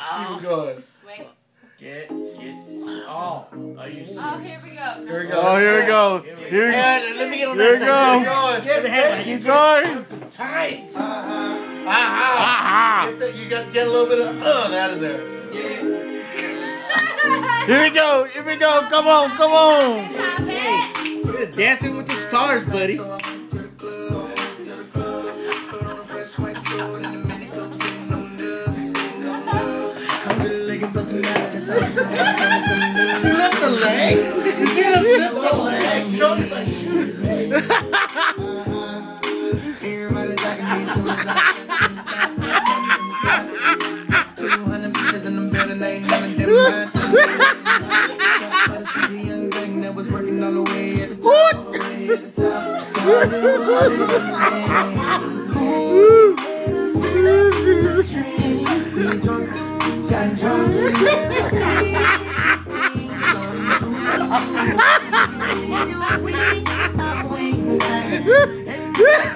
Keep going. Wait. Get. Oh, are you serious? Oh, here we go. Here we go. Oh, here we go. Here we go. Let me get on Here we that go. Get ahead. Keep going. Tight. Aha. You got to get a little bit of that in there. Here we go. Here we go. Come on. Come on. Stop it. You're dancing with the stars, buddy. You left the leg? You left the leg? Show me my shoes. What?